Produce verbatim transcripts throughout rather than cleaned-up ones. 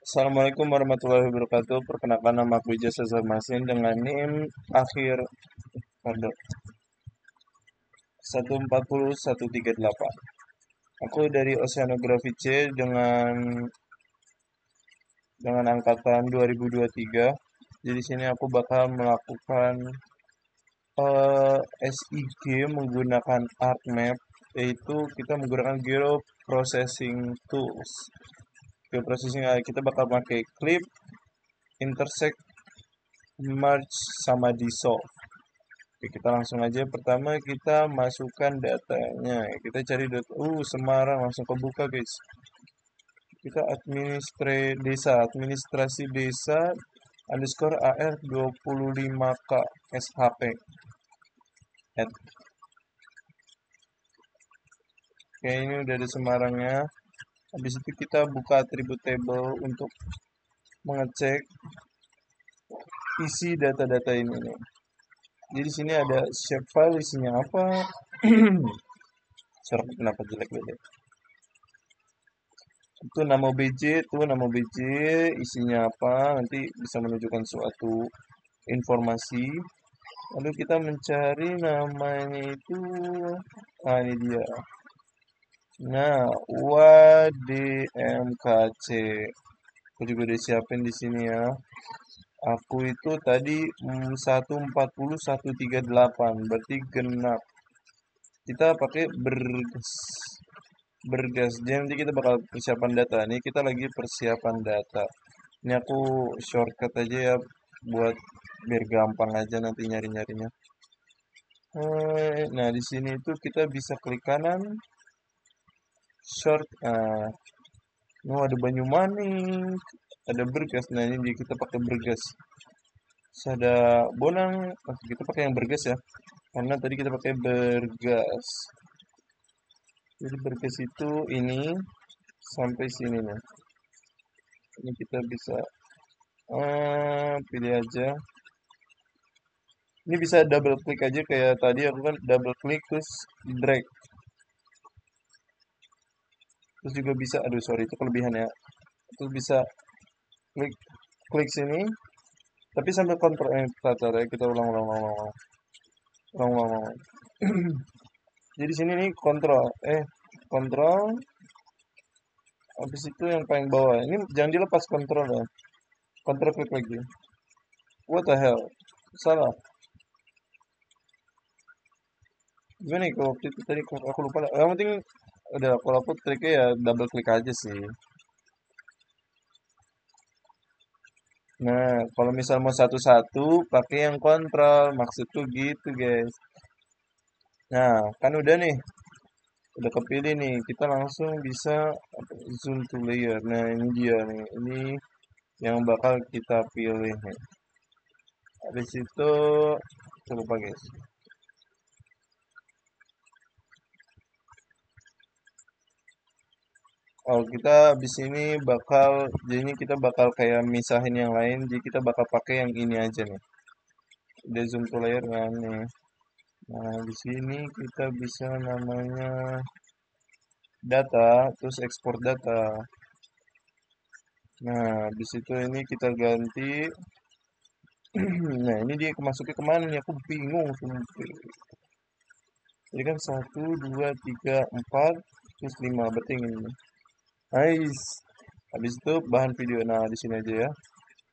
Assalamualaikum warahmatullahi wabarakatuh. Perkenalkan nama aku Ijaz Azhar Masin dengan NIM akhir pardon, satu empat nol satu tiga delapan. Aku dari Oceanografi C dengan dengan angkatan dua ribu dua puluh tiga. Jadi di sini aku bakal melakukan eh, S I G menggunakan ArcMap, yaitu kita menggunakan Geoprocessing Tools. Geoprocessing eh, kita bakal pakai clip, intersect, merge sama dissolve. Oke, kita langsung aja. Pertama kita masukkan datanya. Kita cari data. Uh, Semarang langsung kebuka, guys. Kita administre desa, administrasi desa underscore AR dua puluh lima K SHP. Add. Oke, ini udah ada Semarangnya. Habis itu kita buka atribut table untuk mengecek isi data-data ini nih. Jadi di sini ada shape file isinya apa. Sorry, kenapa jelek beda. Itu nama B J, itu nama B J, isinya apa, nanti bisa menunjukkan suatu informasi. Lalu kita mencari namanya itu, ah ini dia. Nah, W D M K C. Aku juga udah siapin di sini ya. Aku itu tadi mm, satu empat nol satu tiga delapan, berarti genap. Kita pakai bergas. Bergas. Jadi nanti kita bakal persiapan data. Ini kita lagi persiapan data. Ini aku shortcut aja ya buat biar gampang aja nanti nyari-nyarinya. Eh, Nah, di sini itu kita bisa klik kanan, short. Nah, ini ada Banyumanik, ada Bergas. Nah, ini dia kita pakai Bergas. Terus ada Bonang, oke, kita pakai yang Bergas ya. Karena tadi kita pakai Bergas. Jadi Bergas itu ini sampai sini nih. Ini kita bisa eh, pilih aja. Ini bisa double klik aja kayak tadi aku kan double klik terus drag. Terus juga bisa, aduh sorry itu kelebihan ya. Terus bisa klik klik sini, tapi sambil kontrol eh tar, ya kita ulang ulang ulang ulang ulang ulang. ulang. Jadi sini nih kontrol, eh kontrol, habis itu yang paling bawah. Ini jangan dilepas kontrol ya. Kontrol klik lagi. What the hell? Salah. Gimana ya kalau waktu itu tadi aku lupa. Yang penting udah kalau aku triknya ya double klik aja sih. Nah, kalau misal mau satu-satu, pakai yang kontrol. Maksudku gitu, guys. Nah, kan udah nih. Udah kepilih nih. Kita langsung bisa apa, zoom to layer. Nah, ini dia nih. Ini yang bakal kita pilih nih. Habis itu, coba guys. Oh, kita habis ini bakal, jadi ini kita bakal kayak misahin yang lain. Jadi kita bakal pakai yang ini aja nih. Udah zoom to layer kan nih. Nah, di sini kita bisa namanya data, terus ekspor data. Nah, habis itu ini kita ganti. Nah, ini dia masuknya kemana nih? Aku bingung sumpah. Jadi kan satu, dua, tiga, empat, terus lima. Berarti ini. Nice. Habis itu bahan video. Nah, di sini aja ya.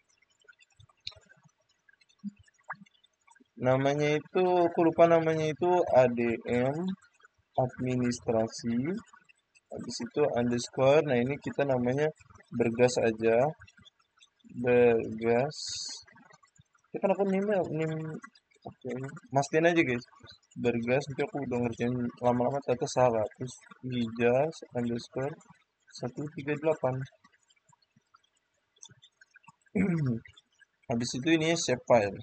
Namanya itu, aku lupa namanya itu A D M administrasi. Habis itu underscore. Nah, ini kita namanya bergas aja. Bergas. Ya kan aku nim nim oke. Mastiin aja guys. Bergas nanti aku udah ngerjain lama-lama ternyata salah. Terus Gijas underscore satu tiga delapan. Habis itu ini save file.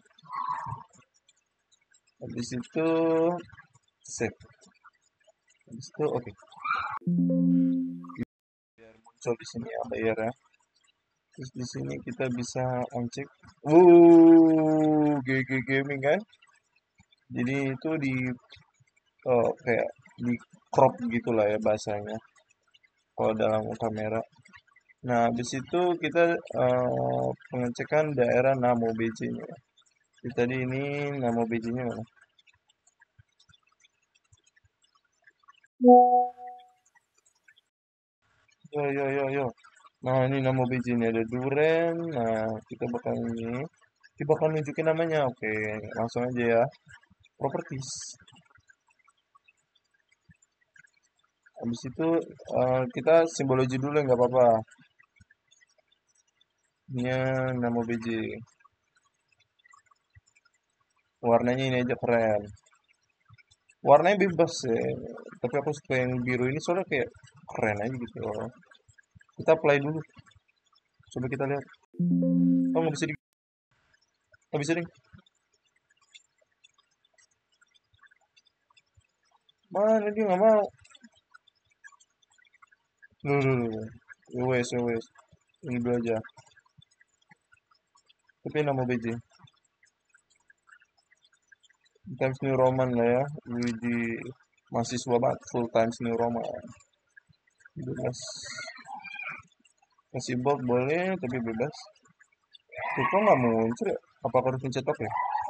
Habis itu save. Habis itu oke. Okay. Biar muncul di sini ya layar ya. Terus di sini kita bisa uncek. Uh, G G gaming kan. Jadi itu di oh, kayak di crop gitulah ya bahasanya. Kalau dalam kamera. Nah, habis itu kita eh, pengecekan daerah namo B J-nya. Jadi tadi ini namo B J-nya mana? Yo, yo, yo, yo. Nah, ini nama B J-nya ada Duren. Nah, kita bakal ini. Kita bakal nunjukin namanya. Oke, langsung aja ya. Properties. Habis itu eh, kita simbologi dulu nggak apa-apa. Ini nama B J. Warnanya ini aja keren. Warnanya bebas ya. Tapi aku suka yang biru ini soalnya kayak keren aja gitu loh. Kita apply dulu. Coba kita lihat. Oh, nggak bisa di... Nggak bisa ding. Mana dia nggak mau. Duh, duh, duh. Ya wes, ya wes. Ini dulu aja. Tapi nama B J. Times New Roman lah ya. Di mahasiswa banget full Times New Roman. Bebas. Kasih bold boleh, tapi bebas. Tuh kok nggak muncul ya? Apa aku harus pencet oke?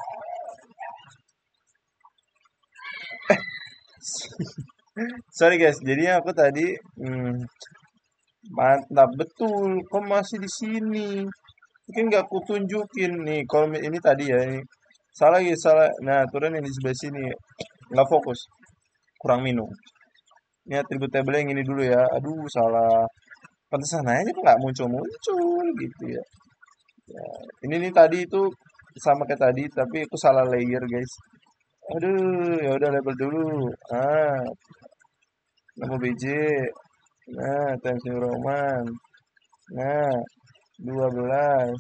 Sorry guys, jadinya aku tadi hmm, mantap betul. Kok masih di sini? Mungkin nggak aku tunjukin nih. Kalau ini tadi ya, ini salah ya salah. Nah, aturan yang di sebelah sini nggak fokus, kurang minum. Ini atribut table yang ini dulu ya. Aduh, salah. Pantesan aja kok nggak muncul-muncul gitu ya. Ya, ini nih tadi itu sama kayak tadi, tapi aku salah layer guys. Aduh, ya udah label dulu. Ah, nama B J. Nah, Times New Roman. Nah, dua belas.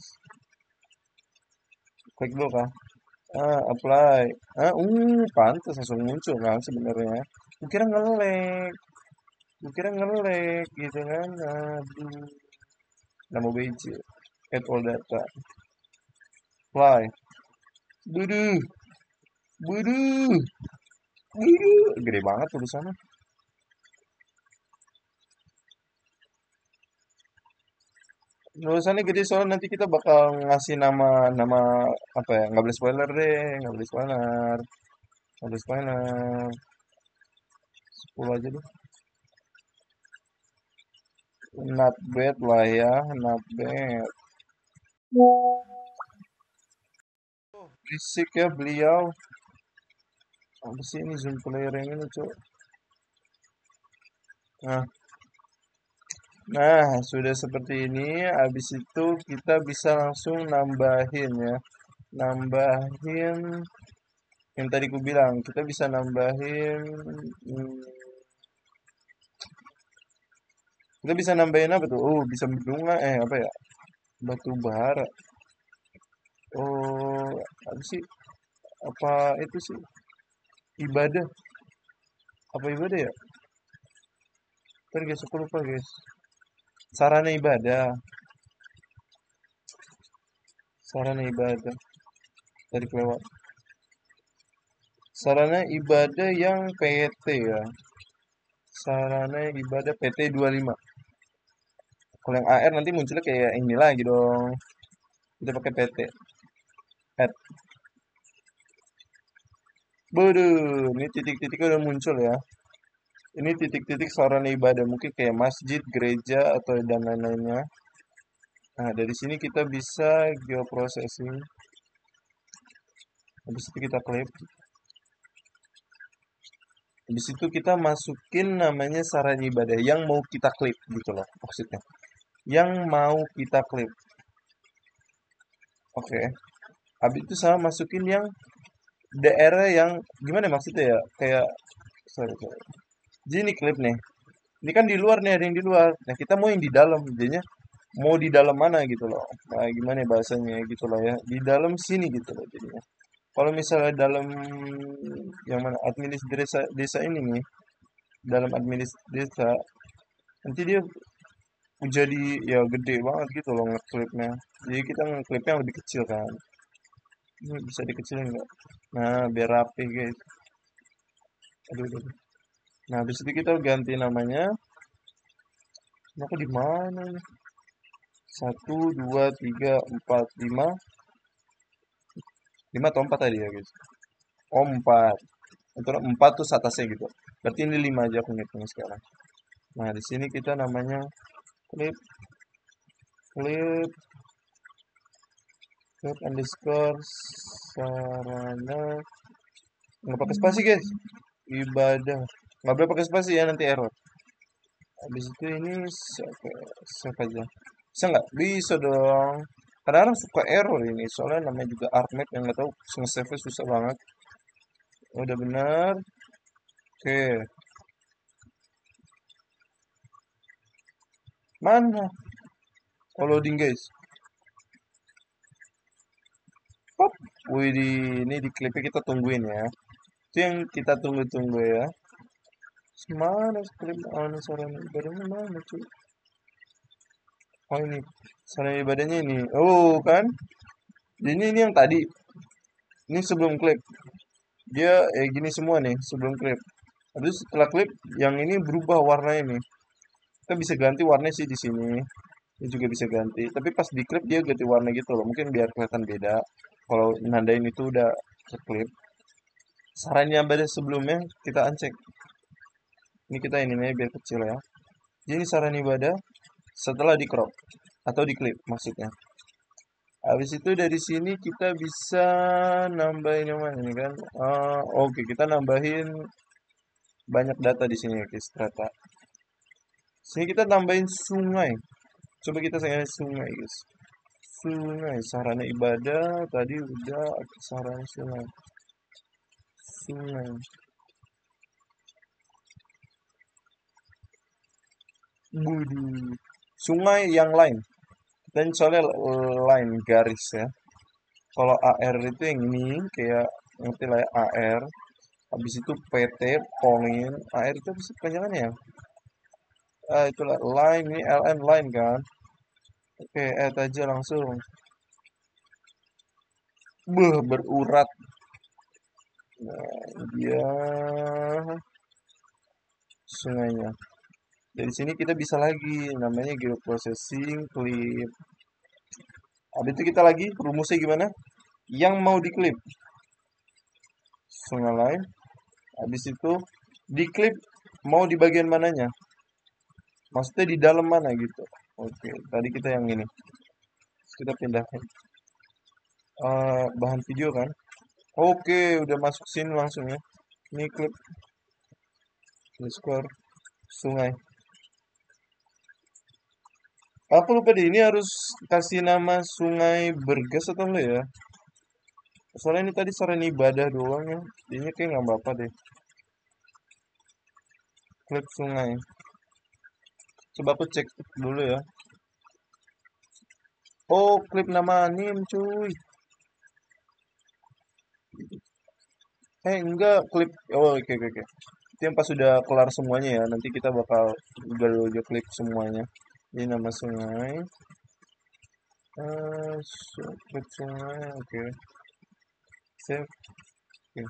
Klik dulu kah? Ah, apply. Ah, uh, pantas langsung muncul kan sebenarnya. Kukira ngelek. Kukira ngelek gitu kan. Aduh. Nama B J. Add all data. Apply. Buduh. Buduh. Buduh. Gede banget tulisannya. Tulisannya gede soalnya nanti kita bakal ngasih nama nama apa ya? Nggak boleh spoiler deh, nggak boleh spoiler, nggak boleh spoiler. Sepuluh aja deh. Not bad lah ya, not bad. Oh, berisik ya beliau. Apa sih ini zoom player yang ini, Cok? Nah, nah, sudah seperti ini. Habis itu kita bisa langsung nambahin ya. Nambahin yang tadi ku bilang, kita bisa nambahin hmm, kita bisa nambahin apa tuh? Oh, bisa bunga eh apa ya? Batu bara. Oh, apa sih? Apa itu sih? Ibadah. Apa ibadah ya? Ntar guys, aku lupa guys. Sarana ibadah. Sarana ibadah. Tadi kelewat. Sarana ibadah yang P T ya. Sarana ibadah P T lima. Kalau yang A R nanti munculnya kayak ini lagi dong. Kita pakai P T. Add. Bodoh, ini titik-titiknya udah muncul ya. Ini titik-titik sarana ibadah, mungkin kayak masjid, gereja, atau dan lain-lainnya. Nah, dari sini kita bisa geoprocessing. Habis itu kita klik. Habis itu kita masukin namanya sarana ibadah yang mau kita klik gitu loh maksudnya. Yang mau kita klik. Oke. Okay. Habis itu sama masukin yang daerah yang gimana maksudnya ya? Kayak sorry, sorry. Jadi ini klip nih. Ini kan di luar nih, ada yang di luar. Nah, kita mau yang di dalam. Jadinya mau di dalam mana gitu loh. Nah, gimana ya bahasanya gitu loh ya. Di dalam sini gitu loh jadinya. Kalau misalnya dalam yang mana administrasi desa, desa ini nih, dalam administrasi desa, nanti dia jadi ya gede banget gitu loh ngeklipnya. Jadi kita ngeklipnya yang lebih kecil kan. Ini bisa dikecilin nggak? Nah, biar rapi guys. Aduh, aduh. Aduh. Nah, habis itu kita ganti namanya. Aku di mana nih? Satu, dua, tiga, empat, lima. Lima atau empat tadi ya guys? Oh empat. Itu empat tuh atasnya gitu. Berarti ini lima aja aku ngitungnya sekarang. Nah di sini kita namanya clip clip clip underscore sarana, nggak pakai spasi guys, ibadah, nggak boleh pakai spasi ya, nanti error. Habis itu ini save, save aja. Bisa nggak? Bisa dong. Kadang-kadang suka error ini, soalnya namanya juga Artmap yang nggak tahu nge-save susah banget. Udah benar. Oke. Mana? Oh, loading guys. Pop. Wih, di, ini di klipnya kita tungguin ya. Itu yang kita tunggu-tunggu ya. Mana klip anu sarana ibadahnya mana cuy? Oh ini sarana ibadahnya ini. Oh kan? Ini ini yang tadi. Ini sebelum klip. Dia eh gini semua nih sebelum klip. Habis setelah klip yang ini berubah warnanya nih. Kita bisa ganti warnanya sih di sini. Ini juga bisa ganti. Tapi pas di klip dia ganti warna gitu loh. Mungkin biar kelihatan beda. Kalau nandain itu udah ke klip. Sarannya pada sebelumnya kita uncheck. Ini kita ini nih biar kecil ya. Jadi ini saran ibadah setelah di crop atau di clip maksudnya. Habis itu dari sini kita bisa nambahin yang mana nih kan? Uh, Oke, okay, kita nambahin banyak data di sini ya guys, data. Sini kita tambahin sungai. Coba kita sayangin sungai guys. Sungai, sarana ibadah tadi udah sarana sungai. Sungai. Budi. Sungai yang lain. Dan soalnya line garis ya. Kalau A R itu yang ini kayak ngerti lah ya, A R. Habis itu P T point. A R itu apa sih panjangannya ya? Ah itulah line, ini L N line kan. Oke, add aja langsung. Beuh, berurat. Nah, dia sungainya. Dari sini kita bisa lagi namanya geoprocessing clip. Habis itu kita lagi rumusnya gimana? Yang mau diklip sungai lain. Habis itu diklip mau di bagian mananya? Maksudnya di dalam mana gitu. Oke, tadi kita yang ini. Kita pindahkan. Uh, bahan video kan. Oke, udah masuk sini langsung ya. Ini klip. Discord sungai. Aku lupa deh, ini harus kasih nama sungai Bergas atau enggak ya? Soalnya ini tadi sarana ibadah doang ya. Ini kayak nggak apa-apa deh. Klip sungai. Coba aku cek dulu ya. Oh, klip nama anim cuy. Eh, enggak, klip. Oh, oke, oke, oke. Itu yang pas sudah kelar semuanya ya. Nanti kita bakal baru aja klip semuanya. Ini nama sungai. Uh, klip sungai, oke. Okay. Save. Okay.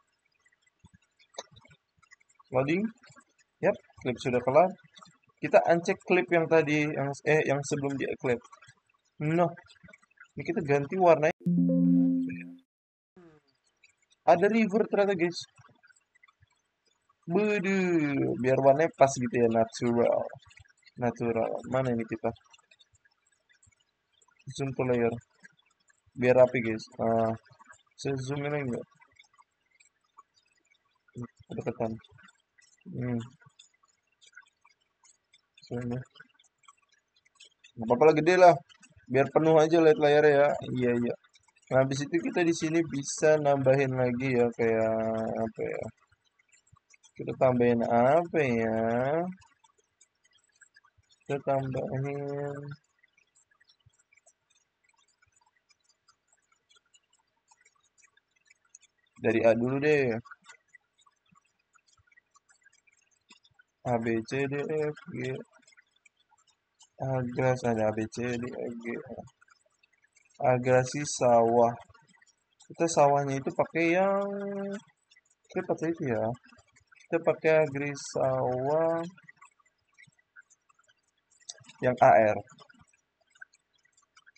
Loading. Yap, klip sudah kelar. Kita uncheck klip yang tadi, yang eh yang sebelum dia klip. Noh, ini kita ganti warnanya. Ada river ternyata guys. Bede, biar warnanya pas gitu ya, natural. Natural. Mana ini kita? Zoom to layer. Biar rapi guys. Nah, saya zoom ini enggak? Kedekatan. Hmm. Zoom ya. Nggak apa-apa lah, gede lah. Biar penuh aja lihat layarnya ya. Iya, iya. Nah, habis itu kita di sini bisa nambahin lagi ya, kayak apa ya? Kita tambahin apa ya? Kita tambahin dari A dulu deh. A B C D F G. Agras ada A B C D F G. Agrasi sawah. Kita sawahnya itu pakai yang kita pakai itu ya. Kita pakai agri sawah yang A R.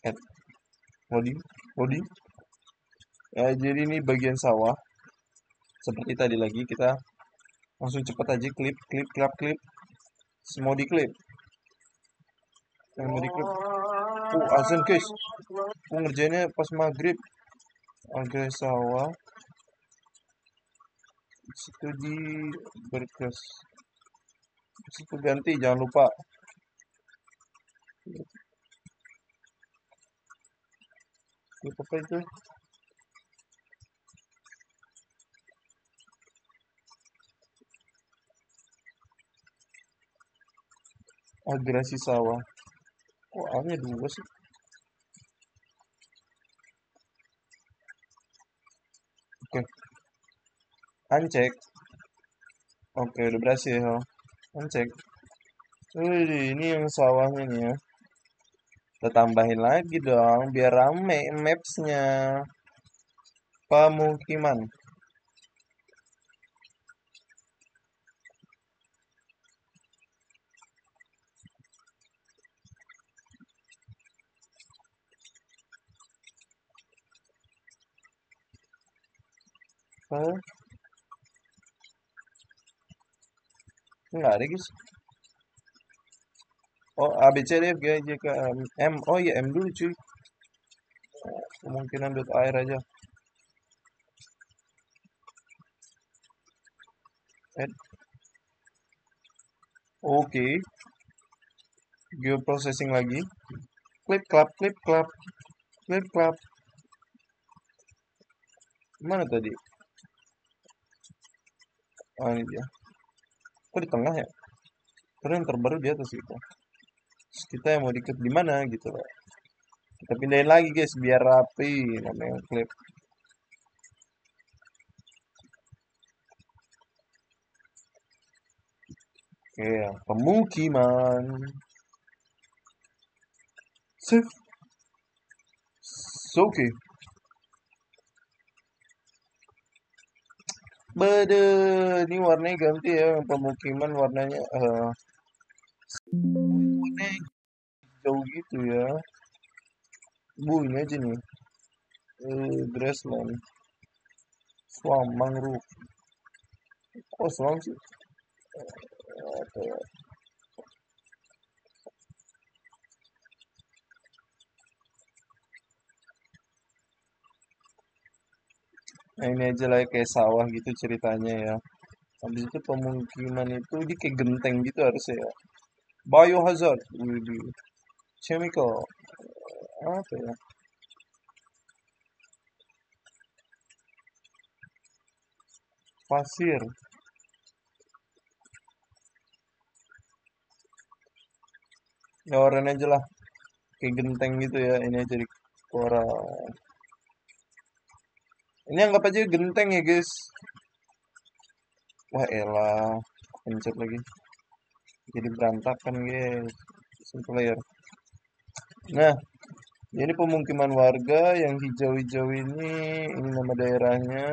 Add loading, loading. Ya, jadi ini bagian sawah. Seperti tadi lagi kita langsung cepat aja klip, klip, klip, klip. Semua diklip. Yang mau diklip. Oh, azan guys. Oh, ngerjainnya pas maghrib. Agak sawah. Situ di berkas. Situ ganti, jangan lupa. Klip apa itu? Agresi sawah. Kok A-nya dua sih? Oke. Uncheck. Oke, udah berhasil. Uncheck. Wih, ini yang sawahnya nih ya. Kita tambahin lagi dong, biar rame maps-nya. Pemukiman. Hah? Enggak ada guys. Oh, A, B, C, D, F, G, H, J, K, L, M. Oh iya, M dulu cuy. Kemungkinan dot air aja. Add. Oke. Geoprocessing lagi. Clip, clap, clip, clap. Clip, clap. Mana tadi? Oh, ini dia. Kok di tengah ya? Karena yang terbaru di atas gitu. Terus kita yang mau diklip di mana gitu loh. Kita pindahin lagi guys biar rapi namanya klip. Oke, pemukiman. Save. So, oke. Bede, ini warnanya ganti ya. Pemukiman warnanya uh, warnanya hijau gitu ya. Bu, ini aja nih. Uh, grassland. Swamp, mangrove. Kok swamp sih? Apa ya? Nah, ini aja lah kayak sawah gitu ceritanya ya. Habis itu pemukiman itu di kayak genteng gitu harusnya ya. Biohazard, widih. Chemical, apa ya? Pasir. Ya oranye aja lah. Kayak genteng gitu ya. Ini aja di koral. Ini anggap aja genteng ya guys. Wah elah. Pencet lagi. Jadi berantakan guys. Simple player. Nah, ini pemukiman warga yang hijau-hijau ini. Ini nama daerahnya.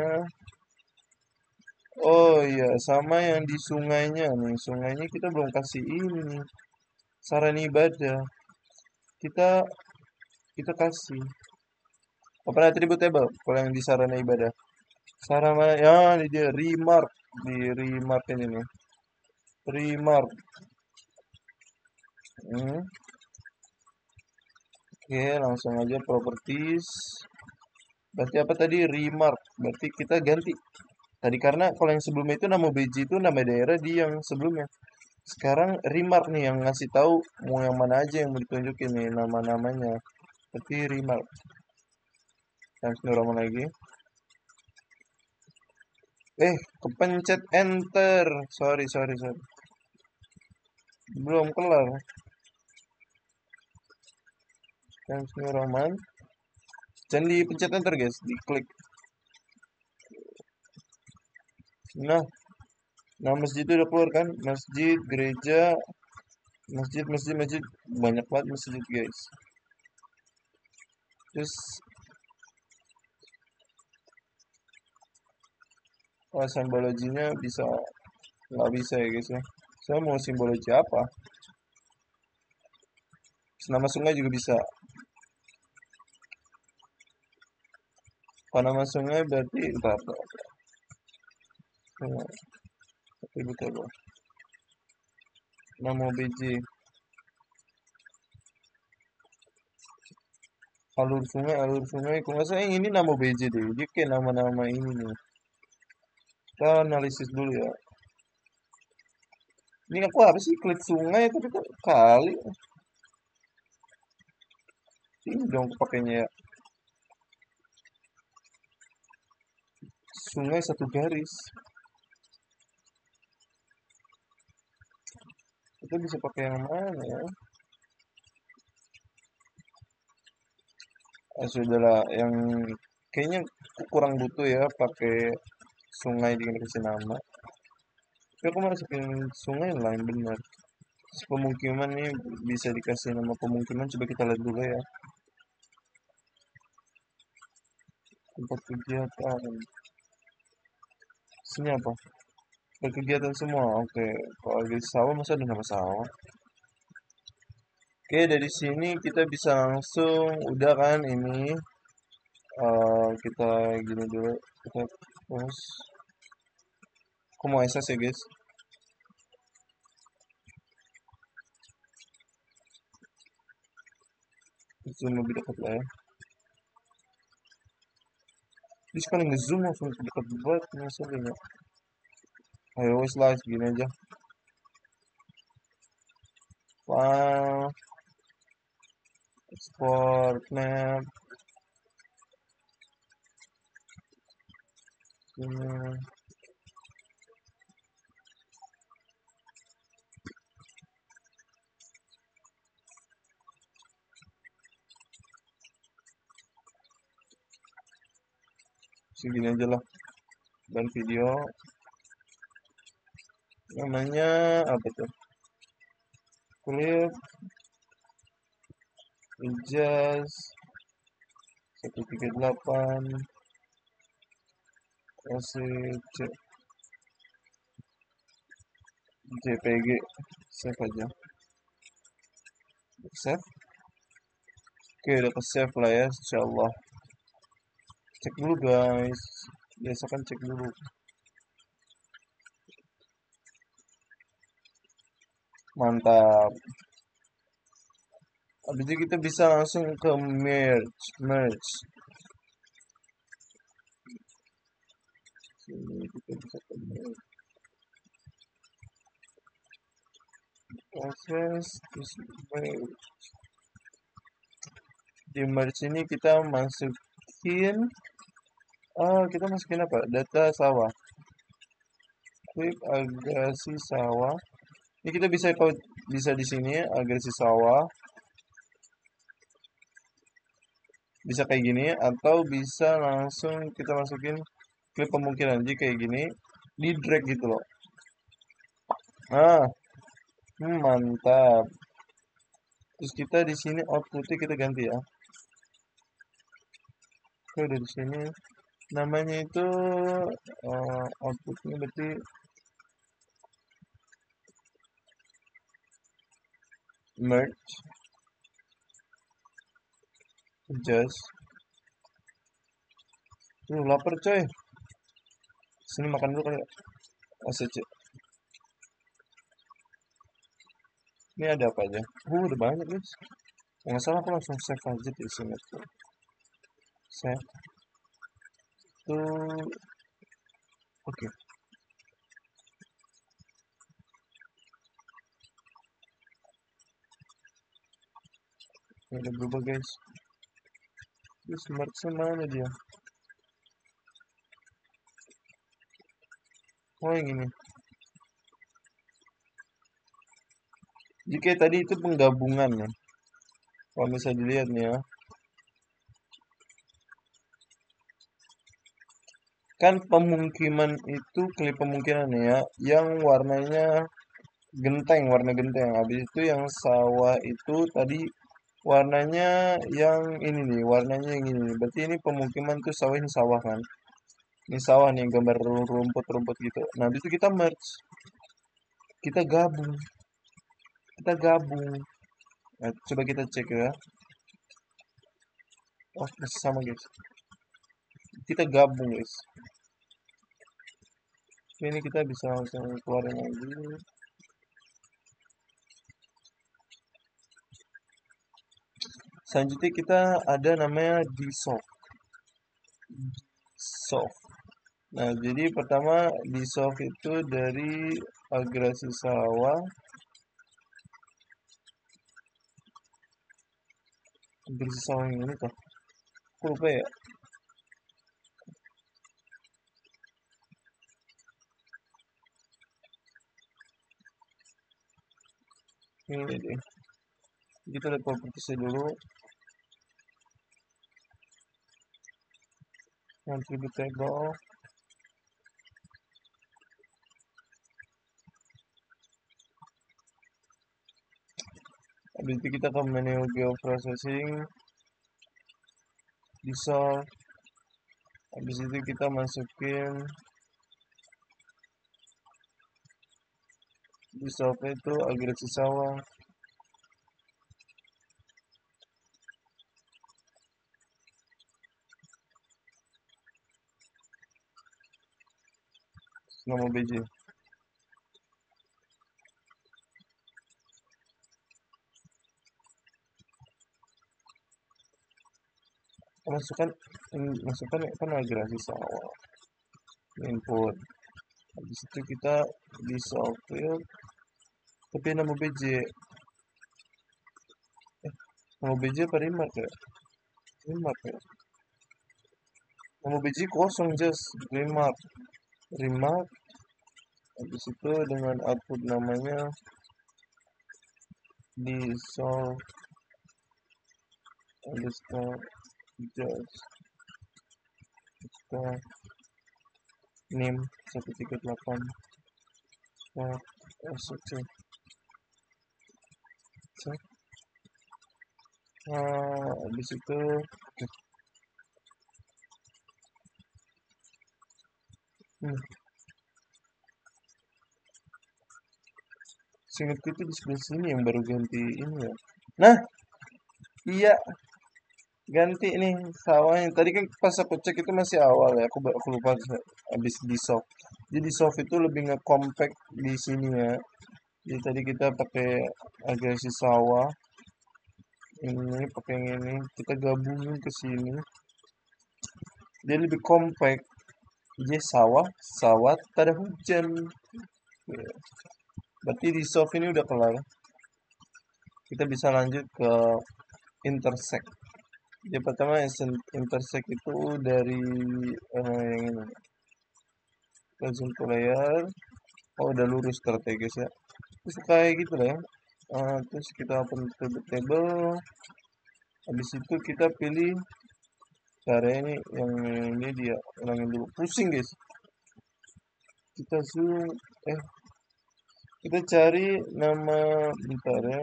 Oh iya, sama yang di sungainya nih. Sungainya kita belum kasih ini. Saran ibadah. Kita kita kasih. Apa atribut table kalau yang di sarana ibadah? Sarana ya ini dia remark di remark ini nih. Remark. Hmm. Oke, langsung aja properties. Berarti apa tadi? Remark. Berarti kita ganti. Tadi karena kalau yang sebelumnya itu nama B J itu nama daerah di yang sebelumnya. Sekarang remark nih yang ngasih tahu mau yang mana aja yang mau ditunjukin nih nama-namanya. Berarti remark. Times New Roman lagi. Eh, kepencet enter. Sorry, sorry, sorry. Belum kelar. Times New Roman. Jangan dipencet enter guys, diklik. Nah, nah masjid itu udah keluar kan? Masjid, gereja, masjid, masjid, masjid. Banyak banget masjid guys. Terus, oh, simbologinya bisa, nggak bisa ya guys ya. Saya mau simbologi apa? Terus nama sungai juga bisa. Kalau nama sungai berarti bentar, bentar. Sungai. Tapi betul loh. Nama B J. Alur sungai, alur sungai. Kalau nggak salah yang ini nama B J deh. Dia kayak nama-nama ini nih. Kita analisis dulu ya. Ini aku apa sih? Klik sungai tapi kok kali. Ini dong pakainya ya. Sungai satu garis. Kita bisa pakai yang mana ya? Ah, sudahlah, yang kayaknya kurang butuh ya pakai sungai dikasih nama. Tapi aku masukin sungai lain benar. Pemukiman nih bisa dikasih nama pemukiman. Coba kita lihat dulu ya. Tempat kegiatan. Sini apa? Berkegiatan semua. Oke. Kalau di sawah masa ada nama sawah? Oke, dari sini kita bisa langsung udah kan ini eh, kita gini dulu kita terus aku mau S S ya guys. Zoom lebih dekat lah ya. Jadi sekali ngezoom langsung dekat banget masalahnya. Ayo wes lah gini aja. File, export map. Sini. Segini aja lah. Dan video namanya apa tuh? Clip Ijas satu tiga delapan kasih J P G save aja save. Oke udah ke save lah ya insyaallah. Cek dulu guys, biasa kan cek dulu. Mantap. Habis itu kita bisa langsung ke merge merge sini kita bisa ke merge proses terus merge. Di merge ini kita masukin oh kita masukin apa, data sawah, clip agresi sawah. Ini kita bisa bisa di sini agresi sawah, bisa kayak gini atau bisa langsung kita masukin klip pemukiman. Jadi kayak gini di drag gitu loh. Nah, hmm, mantap. Terus kita di sini outputnya kita ganti ya. Oke udah di sini namanya itu uh, outputnya berarti merge adjust. Tuh lapar coy, sini makan dulu kali ya. Asc ini ada apa aja? Uh udah banyak guys. Nggak salah aku langsung save aja di sini tuh. Save tuh oke. Okay. Ini udah berubah guys. Terus merge mana dia? Oh yang ini. Jika tadi itu penggabungan ya. Kalau bisa dilihat nih ya. Kan pemukiman itu klip pemukiman ya, yang warnanya genteng, warna genteng. Habis itu yang sawah itu tadi warnanya yang ini nih, warnanya yang ini. Berarti ini pemukiman tuh sawah, ini sawah kan. Ini sawah nih gambar rumput-rumput gitu. Nah, habis itu kita merge. Kita gabung. Kita gabung. Nah, coba kita cek ya. Oh, masih sama guys. kita gabung guys. Oke, ini kita bisa langsung keluarin lagi. Selanjutnya kita ada namanya dissolve. Dissolve. Nah, jadi pertama dissolve itu dari agresi sawah. Agresi sawah yang ini kah? Aku lupa ya. Ini deh. Kita lihat propertiesnya dulu. Attribute table. Habis itu kita ke menu geoprocessing, dissolve. Habis itu kita masukin dissolve itu agresi sawah. Nama B J. Masukkan masukkan kan agresi sawah. Input. Habis itu kita dissolve field. Tapi nama B J. Eh, nama B J apa remark ya? Remark ya? Nama B J kosong just remark. Remark. Habis itu dengan output namanya dissolve underscore just underscore name satu tiga delapan for sc. Nah, habis itu hmm. Seingatku itu di sebelah sini yang baru ganti ini ya. Nah, iya ganti nih sawahnya. Tadi kan pas aku cek itu masih awal ya. Aku aku lupa habis di soft. Jadi soft itu lebih nge-compact di sini ya. Jadi tadi kita pakai agresi sawah. Ini pakai yang ini, kita gabungin ke sini. Dia lebih compact. Jadi sawah, sawah, tak ada hujan. Ya. Berarti di soft ini udah kelar. Kita bisa lanjut ke intersect. Jadi pertama intersect itu dari uh, yang ini. Kita zoom to layer. Oh udah lurus strategis ya. Terus kayak gitu lah ya. Uh, terus kita open table. Habis itu kita pilih cara ini yang ini dia ulangin dulu. Pusing guys. Kita zoom. Eh kita cari nama bentar ya.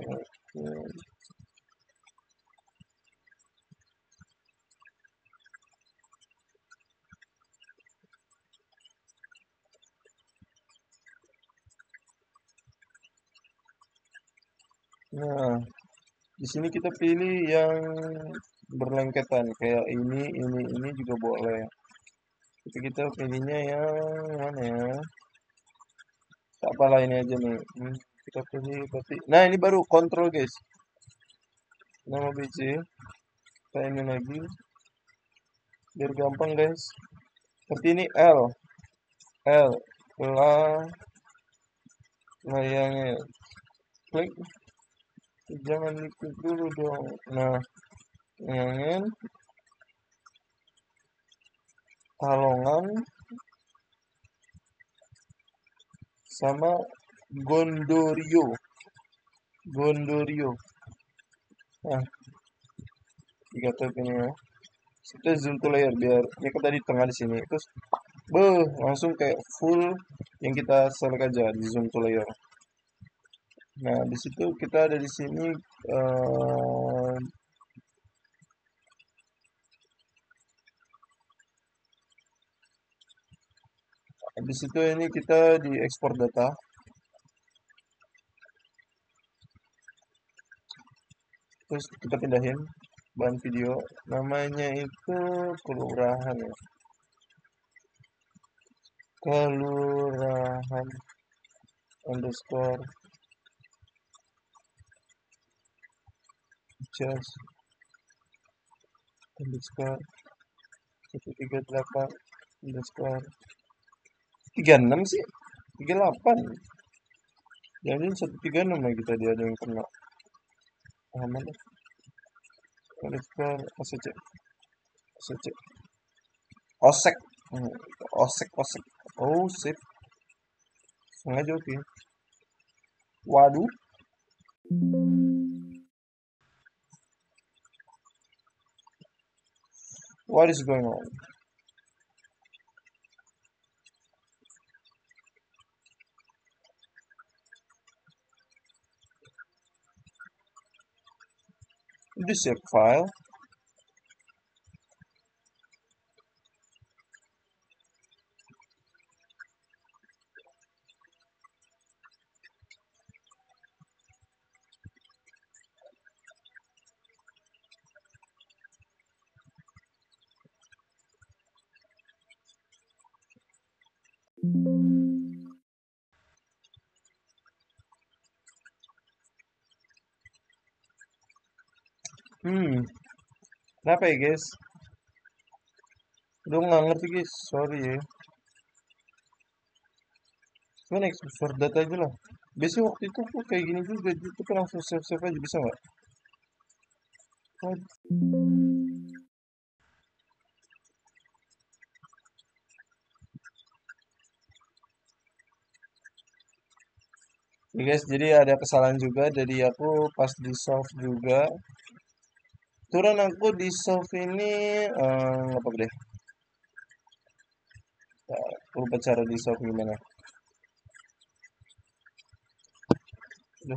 Nah, di sini kita pilih yang berlengketan kayak ini, ini, ini juga boleh. Tapi kita pilihnya yang mana ya? Tak apalah ini aja nih. Hmm, kita pilih berarti. Nah, ini baru kontrol guys. Nama B C. Kita ini lagi. Biar gampang guys. Seperti ini L. L. Lah. Layangnya. Klik. Jangan diklik dulu dong. Nah, yang Kalongan sama Gondorio. Gondorio. Nah, tiga tab ini ya. Kita zoom to layer biar ini kan tadi tengah di sini. Terus beh, langsung kayak full yang kita select aja di zoom to layer. Nah, di situ kita ada di sini uh, di situ ini kita di export data. Terus kita pindahin bahan video, namanya itu kelurahan ya, kelurahan underscore just underscore satu tiga delapan underscore tiga enam sih, tiga delapan, jadi satu tiga enam lagi tadi ada yang kena. Aman deh, underscore osc osc osek. Hmm, osek osek oh sip, sengaja oke. Waduh, what is going on? This zip file. Hmm, kenapa ya guys? Udah nggak ngerti guys, sorry ya. Cuman export data aja lah. Biasanya waktu itu aku kayak gini juga, itu kan langsung save-save aja, bisa nggak? Ya guys, jadi ada kesalahan juga dari aku pas di solve juga. Turun aku di solve ini, eh, nggak apa deh. Aku lupa cara di solve gimana. Udah.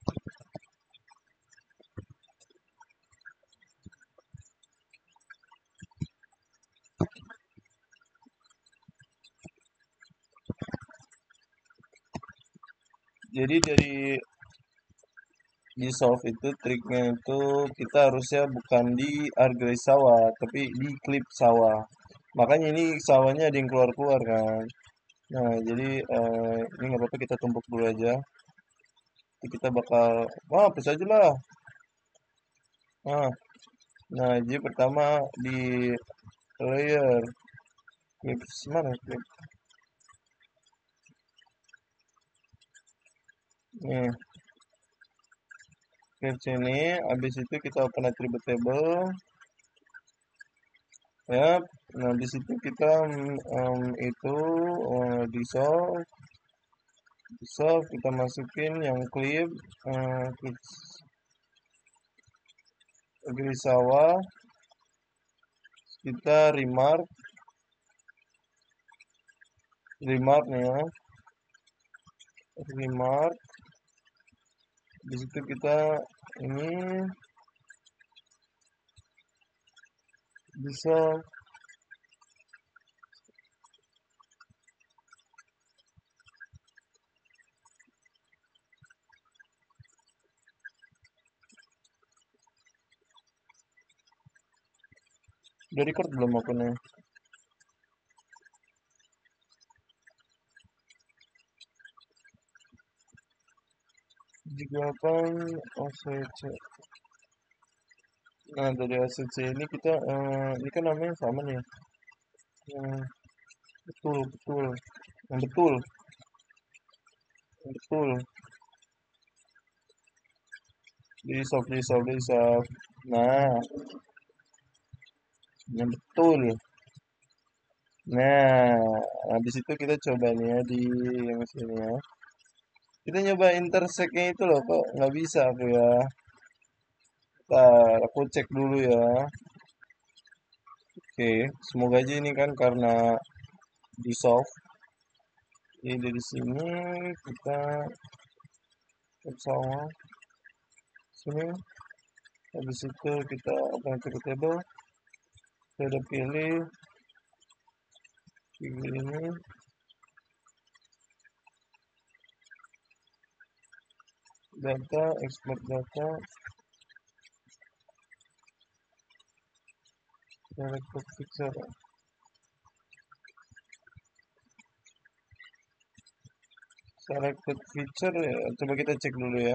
Jadi dari di solve itu triknya itu kita harusnya bukan di argray sawah, tapi di clip sawah. Makanya ini sawahnya ada yang keluar-keluar kan. Nah, jadi eh, ini nggak apa-apa, kita tumpuk dulu aja. Nanti kita bakal, wah, hapus aja lah. Nah, nah, jadi pertama di layer clips mana clip? Nih, clips ini. Habis itu kita open attribute table. Ya, nah di situ kita um, itu uh, dissolve, dissolve kita masukin yang clip, uh, clips garis sawah, kita remark, remark nih ya, remark. Di situ kita ini dissolve, udah record belum akunnya? Delapan O C C. Nah dari O C C ini kita eh, ini kan namanya sama nih, yang betul betul, yang betul, yang betul. Di soft, di soft, di soft. Nah, yang betul. Nah, habis itu kita coba nih ya di yang sini ya. Kita nyoba intersect-nya itu loh, kok nggak bisa aku ya. Ntar aku cek dulu ya. Oke, semoga aja ini kan karena di solve. Jadi dari sini kita cek sama sini. Habis itu kita open table. Kita udah pilih pilih ini. Data, export data. selected feature. Selected feature ya. Coba kita cek dulu ya.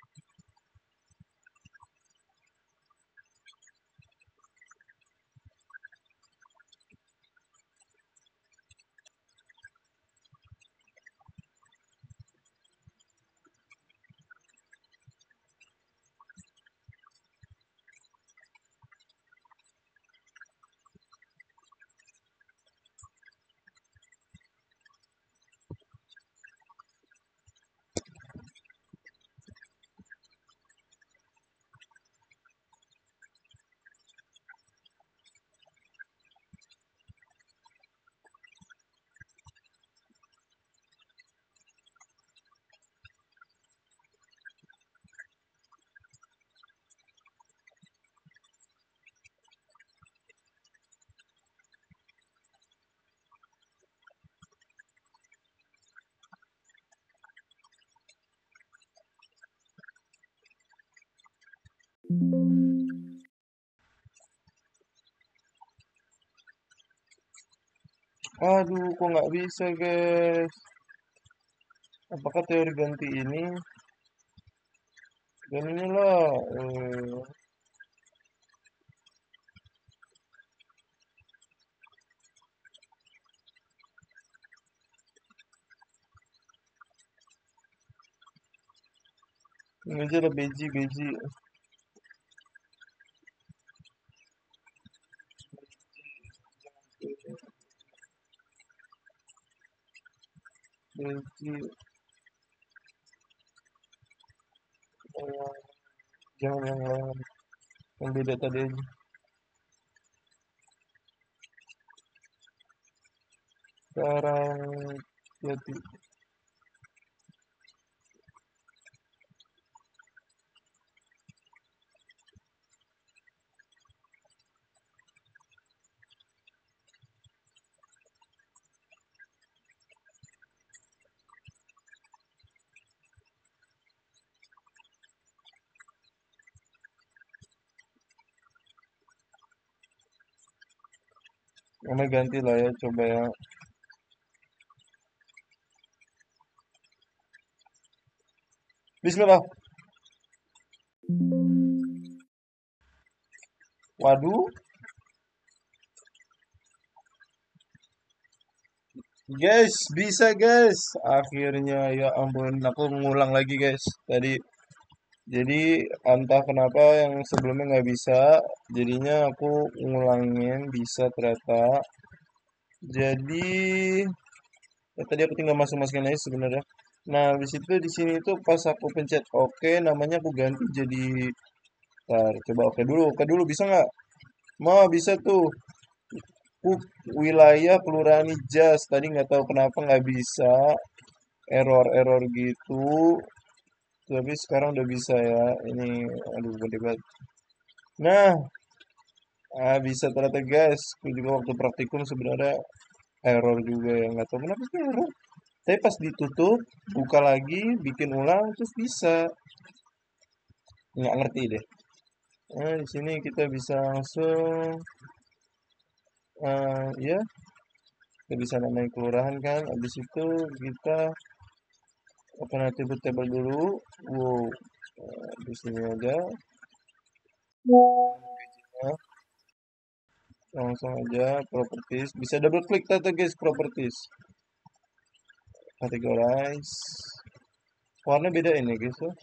Aduh, kok nggak bisa, guys? Apakah teori ganti ini? Dan inilah, eh, ini aja lah beji, beji. Beji, eh, jangan yang lain. Yang beda tadi aja. Sekarang jadi mana ganti lah ya, coba ya. Bismillah. Waduh, guys, bisa guys. Akhirnya ya ampun, aku ngulang lagi guys. Tadi jadi entah kenapa yang sebelumnya nggak bisa, jadinya aku ngulangin bisa ternyata. Jadi ya, tadi aku tinggal masuk-masukin aja sebenarnya. Nah, habis itu di sini tuh pas aku pencet oke, namanya aku ganti jadi Ntar, coba oke dulu, oke dulu bisa nggak? Mau bisa tuh. Up, wilayah kelurahan Ijas. Tadi nggak tahu kenapa nggak bisa. Error-error gitu. Tapi sekarang udah bisa ya. Ini, aduh, gede banget. Nah, ah, bisa ternyata guys. Aku juga waktu praktikum sebenarnya error juga ya. Nggak tahu kenapa sih error. Tapi pas ditutup, buka lagi, bikin ulang, terus bisa. Nggak ngerti deh. Nah, di sini kita bisa langsung, eh, ya, kita bisa namain kelurahan kan. Habis itu kita open attribute table dulu. Wow, eh, di sini aja. Nah, langsung aja properties. Bisa double klik tata guys properties. Categorize. Warna beda ini guys ya.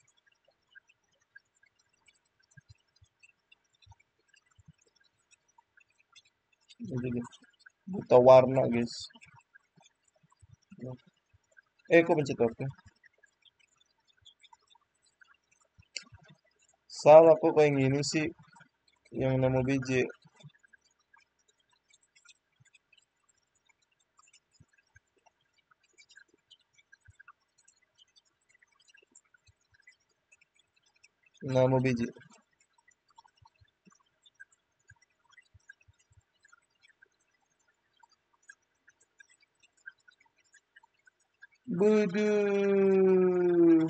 Jadi buta warna guys. Eh, kok pencet oke? Salah kok kayak gini sih yang nama B J. Nama B J. Buduh.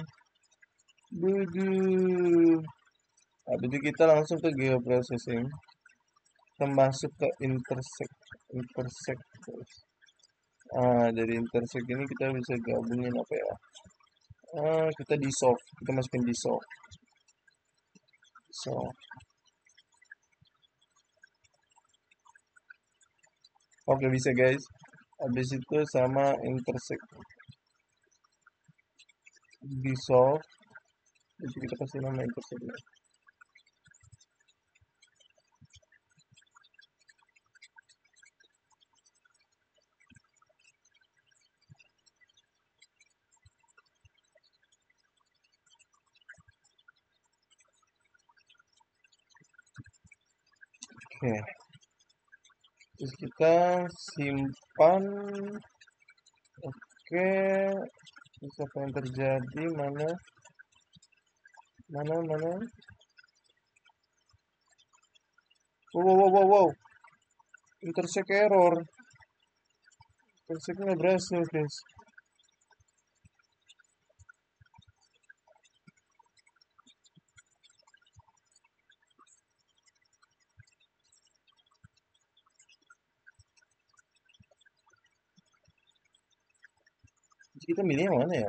Buduh. Habis itu kita langsung ke geoprocessing. kita masuk ke intersect intersect ah dari intersect ini kita bisa gabungin apa ya, ah kita dissolve, kita masukin dissolve. So oke bisa guys, habis itu sama intersect dissolve, jadi kita kasih nama intersect. Oke, terus kita simpan. Oke, terus apa yang terjadi, mana mana mana wow wow wow wow, intersect error, intersect nggak berhasil guys. Jadi kita milih yang mana ya?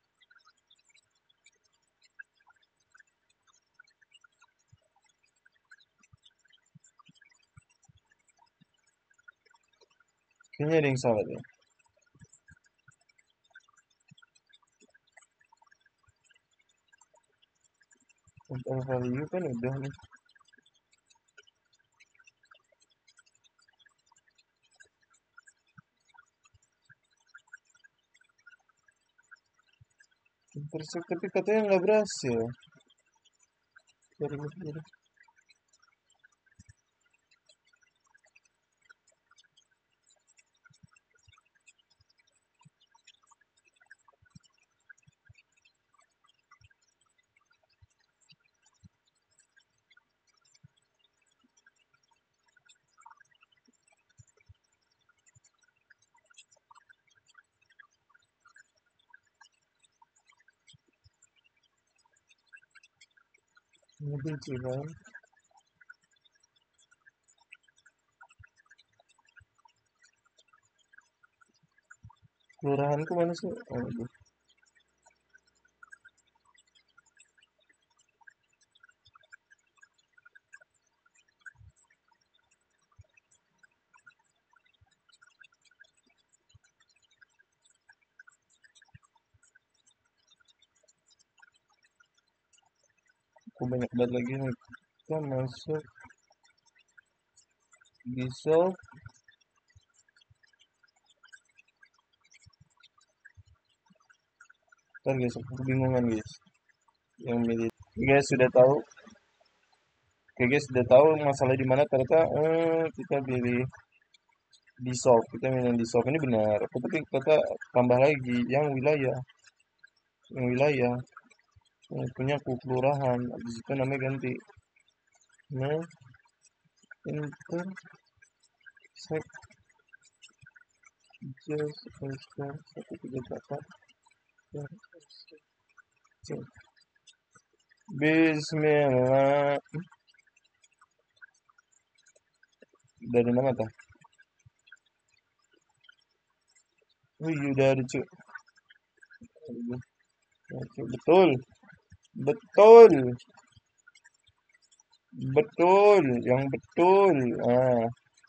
Kayaknya ada yang salah deh. Untuk value kan udah nih. Intersect tapi katanya nggak berhasil. Jadi, jadi. Mungkin sih kan. Kelurahanku mana sih? Oh, aduh. Aku banyak banget lagi nih. Kita masuk dissolve. Ntar guys, aku kebingungan guys. Yang milih. Oke, guys sudah tahu. Oke guys sudah tahu masalah di mana, ternyata eh, kita pilih dissolve. Kita milih dissolve ini benar. Tapi kita tambah lagi yang wilayah, yang wilayah. Yang punya aku kelurahan. Habis itu namanya ganti. Nah, intersect just satu tiga delapan. Bismillah. Dari mana tuh? Wih, udah ada cuy. Betul, betul, betul, yang betul. Ah,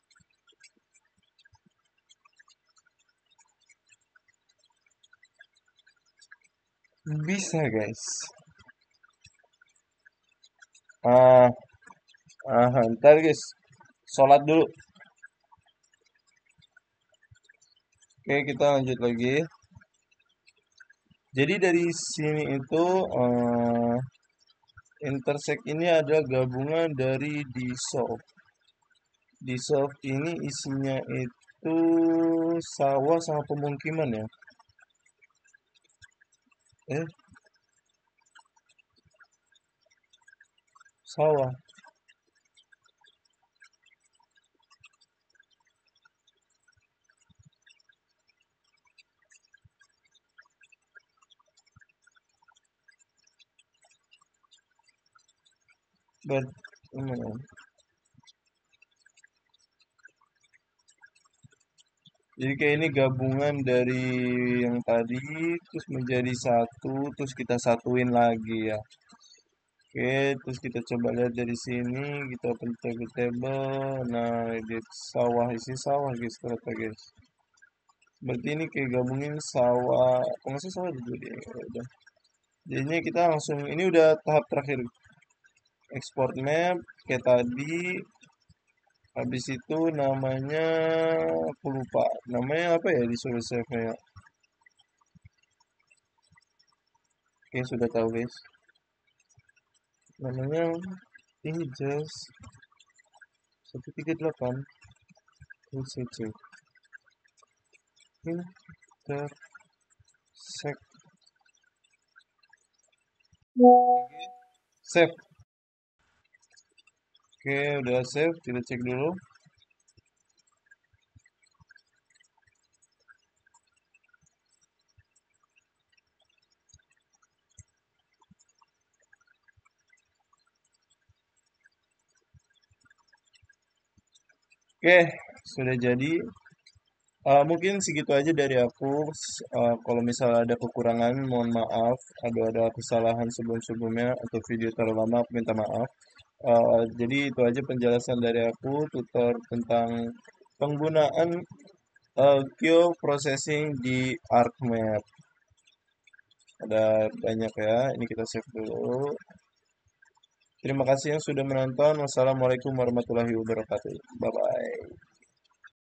bisa guys. Ah, ah, ntar guys, sholat dulu. Oke, kita lanjut lagi. Jadi dari sini itu uh, intersect ini ada gabungan dari dissolve. Dissolve ini isinya itu sawah sama pemukiman ya. Eh, sawah. Ber, Jadi kayak ini gabungan dari yang tadi, terus menjadi satu, terus kita satuin lagi ya. Oke, terus kita coba lihat dari sini, kita open table table. Nah, di sawah isi sawah guys, ternyata guys. Berarti ini kayak gabungin sawah, kalau nggak salah sawah juga dia. Ya udah. Jadinya kita langsung, ini udah tahap terakhir. Export map, kayak tadi. Habis itu namanya, aku lupa. Namanya apa ya disuruh save ya? Oke, sudah tahu guys. Namanya ini just satu tiga delapan U C C. Intersect. Save. Oke, udah save. Kita cek dulu. Oke, sudah jadi. Uh, mungkin segitu aja dari aku. S- uh, kalau misalnya ada kekurangan, mohon maaf. Ada ada kesalahan sebelum-sebelumnya atau video terlalu lama, aku minta maaf. Uh, jadi itu aja penjelasan dari aku, tutor tentang penggunaan uh, geoprocessing di ArcMap. Ada banyak ya. Ini kita save dulu. Terima kasih yang sudah menonton. Wassalamualaikum warahmatullahi wabarakatuh. Bye bye.